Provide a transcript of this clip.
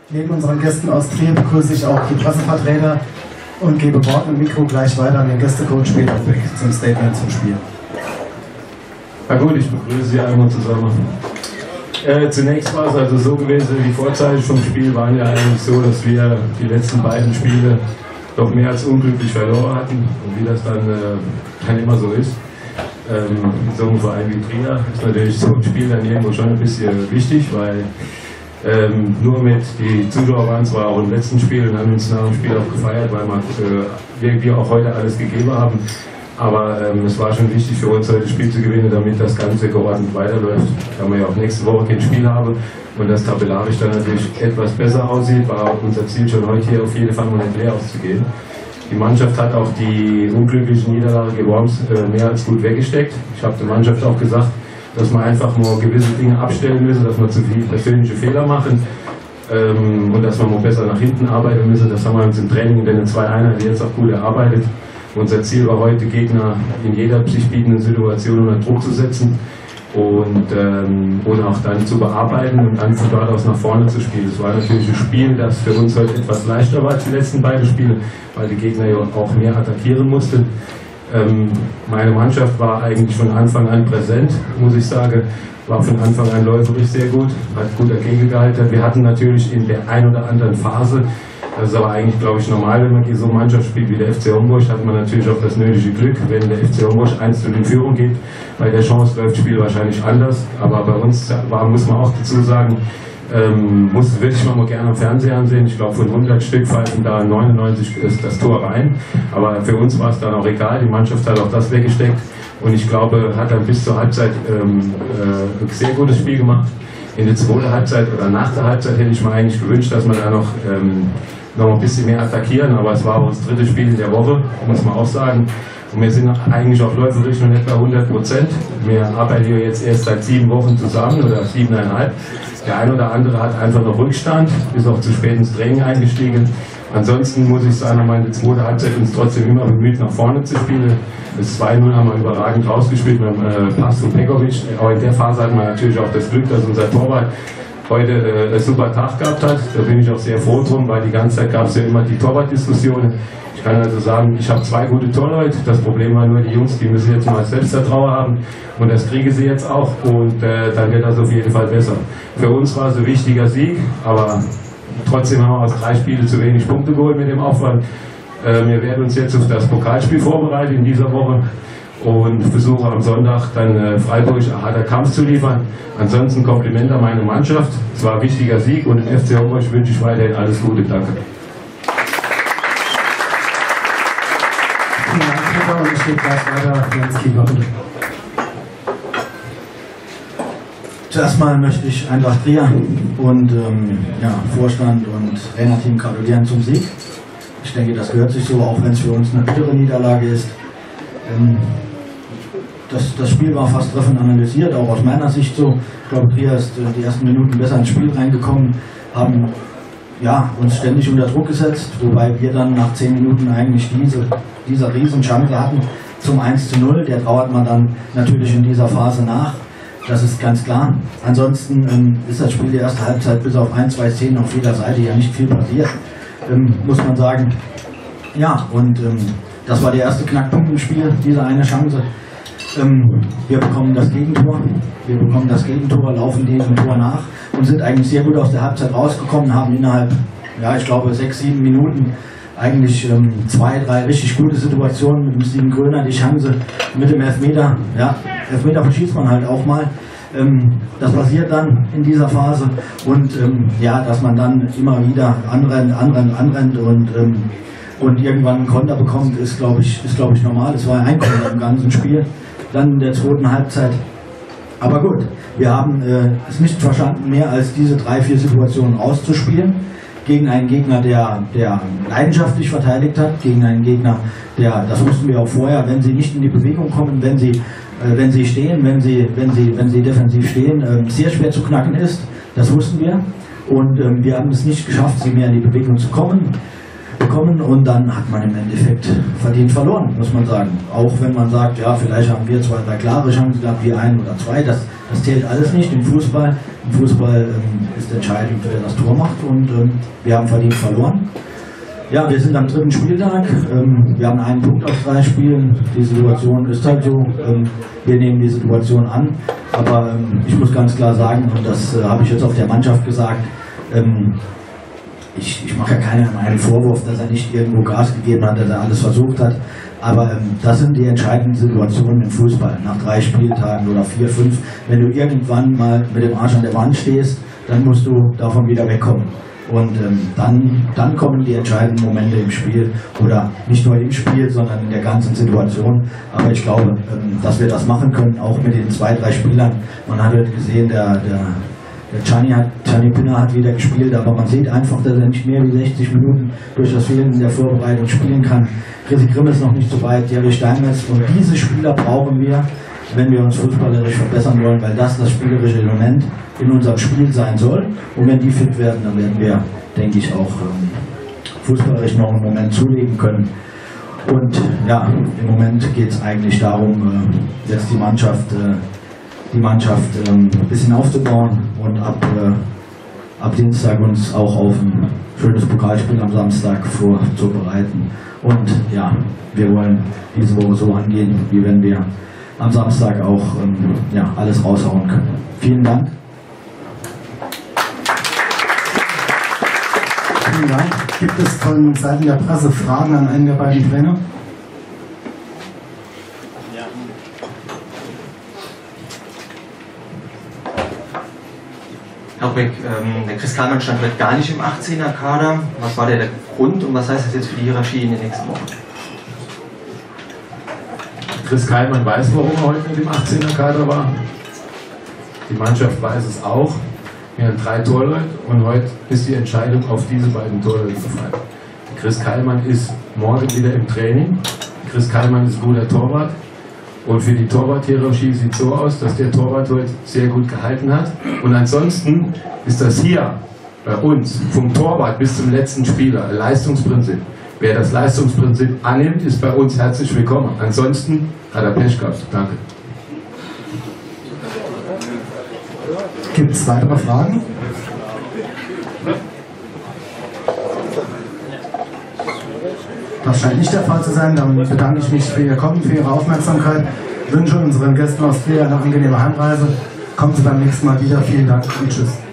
Neben unseren Gästen aus Trier begrüße ich auch die Pressevertreter und gebe Wort und Mikro gleich weiter an den Gästecoach Peter Beck zum Statement zum Spiel. Na gut, ich begrüße Sie einmal zusammen. Zunächst war es also so gewesen, die Vorzeichen vom Spiel waren ja eigentlich so, dass wir die letzten beiden Spiele doch mehr als unglücklich verloren hatten. Und wie das dann immer so ist, so ein Verein wie Trier ist natürlich so ein Spiel dann irgendwo schon ein bisschen wichtig, weil nur mit die Zuschauer waren zwar auch im letzten Spiel und haben uns nach dem Spiel auch gefeiert, weil wir auch heute alles gegeben haben. Aber es war schon wichtig für uns, heute das Spiel zu gewinnen, damit das Ganze geordnet weiterläuft. Da wir ja auch nächste Woche kein Spiel haben und das tabellarisch dann natürlich etwas besser aussieht, war unser Ziel schon heute hier auf jeden Fall mal nicht leer auszugehen. Die Mannschaft hat auch die unglückliche Niederlage gegen Worms mehr als gut weggesteckt. Ich habe der Mannschaft auch gesagt, dass wir einfach mal gewisse Dinge abstellen müssen, dass wir zu viele persönliche Fehler machen und dass wir mal besser nach hinten arbeiten müssen. Das haben wir uns im Training in den 2 Einheiten jetzt auch gut erarbeitet. Unser Ziel war heute, Gegner in jeder sich bietenden Situation unter Druck zu setzen und auch dann zu bearbeiten und dann von dort aus nach vorne zu spielen. Es war natürlich ein Spiel, das für uns heute etwas leichter war als die letzten beiden Spiele, weil die Gegner ja auch mehr attackieren mussten. Meine Mannschaft war eigentlich von Anfang an präsent, muss ich sagen, war von Anfang an läuferisch sehr gut, hat gut dagegen gehalten. Wir hatten natürlich in der ein oder anderen Phase, das ist aber eigentlich, glaube ich, normal, wenn man gegen so eine Mannschaft spielt wie der FC Homburg, hat man natürlich auch das nötige Glück, wenn der FC Homburg 1:0 in Führung geht. Bei der Chance läuft das Spiel wahrscheinlich anders, aber bei uns muss man auch dazu sagen, muss wirklich mal gerne am Fernseher ansehen. Ich glaube, von 100 Stück pfeifen da 99 ist das Tor rein. Aber für uns war es dann auch egal. Die Mannschaft hat auch das weggesteckt. Und ich glaube, hat dann bis zur Halbzeit ein sehr gutes Spiel gemacht. In der zweiten Halbzeit oder nach der Halbzeit hätte ich mir eigentlich gewünscht, dass wir da noch ein bisschen mehr attackieren. Aber es war auch das 3. Spiel in der Woche, muss man auch sagen. Und wir sind eigentlich auch läuferisch noch etwa 100%. Wir arbeiten hier jetzt erst seit 7 Wochen zusammen oder 7,5. Der eine oder andere hat einfach noch Rückstand, ist auch zu spät ins Training eingestiegen. Ansonsten muss ich sagen, haben wir in der 2. Halbzeit uns trotzdem immer bemüht, nach vorne zu spielen. Das 2:0 haben wir überragend rausgespielt mit dem Pass von Pekovic. Auch in der Phase hatten wir natürlich auch das Glück, dass unser Torwart heute einen super Tag gehabt hat. Da bin ich auch sehr froh drum, weil die ganze Zeit gab es ja immer die Torwartdiskussionen. Ich kann also sagen, ich habe 2 gute Torleute. Das Problem war nur, die Jungs, die müssen jetzt mal Selbstvertrauen haben. Und das kriegen sie jetzt auch. Und dann wird das auf jeden Fall besser. Für uns war es ein wichtiger Sieg, aber trotzdem haben wir aus 3 Spielen zu wenig Punkte geholt mit dem Aufwand. Wir werden uns jetzt auf das Pokalspiel vorbereiten in dieser Woche und versuchen am Sonntag dann Freiburg ein harter Kampf zu liefern. Ansonsten Kompliment an meine Mannschaft. Es war ein wichtiger Sieg und im FC Homburg wünsche ich weiterhin alles Gute. Danke. Vielen Dank, Peter, und ich gebe gleich weiter Jens Kiefer. Zuerst mal möchte ich Eintracht Trier und Vorstand und Trainerteam gratulieren zum Sieg. Ich denke, das gehört sich so, auch wenn es für uns eine bittere Niederlage ist. Das Spiel war fast treffend analysiert, auch aus meiner Sicht so. Ich glaube, Trier ist die ersten Minuten besser ins Spiel reingekommen, haben uns ständig unter Druck gesetzt, wobei wir dann nach 10 Minuten eigentlich diese Riesenchance hatten zum 1:0. Der trauert man dann natürlich in dieser Phase nach. Das ist ganz klar. Ansonsten ist das Spiel die erste Halbzeit bis auf 1, 2 Szenen auf jeder Seite ja nicht viel passiert, muss man sagen. Ja, und das war der erste Knackpunkt im Spiel, diese eine Chance. Wir bekommen das Gegentor, laufen diesem Tor nach und sind eigentlich sehr gut aus der Halbzeit rausgekommen, haben innerhalb, ich glaube 6, 7 Minuten eigentlich 2, 3 richtig gute Situationen mit dem Steven Gröner, die Chance mit dem Elfmeter. Ja, Elfmeter verschießt man halt auch mal. Das passiert dann in dieser Phase und dass man dann immer wieder anrennt und irgendwann einen Konter bekommt, ist glaube ich normal. Es war ein Konter im ganzen Spiel, dann in der 2. Halbzeit. Aber gut, wir haben es nicht verstanden, mehr als diese 3, 4 Situationen auszuspielen. Gegen einen Gegner, der leidenschaftlich verteidigt hat, gegen einen Gegner, das wussten wir auch vorher, wenn sie nicht in die Bewegung kommen, wenn sie stehen, wenn sie defensiv stehen, sehr schwer zu knacken ist. Das wussten wir. Und wir haben es nicht geschafft, sie mehr in die Bewegung zu kommen. bekommen und dann hat man im Endeffekt verdient verloren, muss man sagen. Auch wenn man sagt, ja, vielleicht haben wir 2, 3 klare Chancen gehabt, wir 1 oder 2, das zählt alles nicht im Fußball. Im Fußball ist entscheidend, wer das Tor macht und wir haben verdient verloren. Ja, wir sind am 3. Spieltag, wir haben einen Punkt aus 3 Spielen, die Situation ist halt so, wir nehmen die Situation an, aber ich muss ganz klar sagen, und das habe ich jetzt auf der Mannschaft gesagt, ich mache ja keinem einen Vorwurf, dass er nicht irgendwo Gas gegeben hat, dass er alles versucht hat, aber das sind die entscheidenden Situationen im Fußball, nach 3 Spieltagen oder 4, 5, wenn du irgendwann mal mit dem Arsch an der Wand stehst, dann musst du davon wieder wegkommen. Und dann kommen die entscheidenden Momente im Spiel oder nicht nur im Spiel, sondern in der ganzen Situation. Aber ich glaube, dass wir das machen können, auch mit den 2, 3 Spielern. Man hat heute gesehen, der Gianni Pinner hat wieder gespielt, aber man sieht einfach, dass er nicht mehr wie 60 Minuten durch das Fehlen in der Vorbereitung spielen kann. Chrissy Grimm ist noch nicht so weit, Jerry Steinmetz. Und diese Spieler brauchen wir, wenn wir uns fußballerisch verbessern wollen, weil das spielerische Element in unserem Spiel sein soll. Und wenn die fit werden, dann werden wir, denke ich, auch fußballerisch noch einen Moment zulegen können. Und ja, im Moment geht es eigentlich darum, jetzt die Mannschaft ein bisschen aufzubauen und ab Dienstag uns auch auf ein schönes Pokalspiel am Samstag vorzubereiten. Und ja, wir wollen diese Woche so angehen, wie wenn wir am Samstag auch alles raushauen können. Vielen Dank. Vielen Dank. Gibt es von Seiten der Presse Fragen an einen der beiden Trainer? Herr Beck, der Chris Kallmann stand heute gar nicht im 18er-Kader. Was war der Grund und was heißt das jetzt für die Hierarchie in den nächsten Wochen? Chris Kallmann weiß, warum er heute mit dem 18er-Kader war. Die Mannschaft weiß es auch. Wir haben 3 Torleute und heute ist die Entscheidung auf diese beiden Torleute gefallen. Chris Kallmann ist morgen wieder im Training. Chris Kallmann ist guter Torwart. Und für die Torwart-Hierarchie sieht es so aus, dass der Torwart heute sehr gut gehalten hat. Und ansonsten ist das hier bei uns vom Torwart bis zum letzten Spieler ein Leistungsprinzip. Wer das Leistungsprinzip annimmt, ist bei uns herzlich willkommen. Ansonsten hat er Pech gehabt. Danke. Gibt es weitere Fragen? Das scheint nicht der Fall zu sein. Dann bedanke ich mich für Ihr Kommen, für Ihre Aufmerksamkeit. Wünsche unseren Gästen aus Trier eine angenehme Heimreise. Kommen Sie beim nächsten Mal wieder. Vielen Dank und tschüss.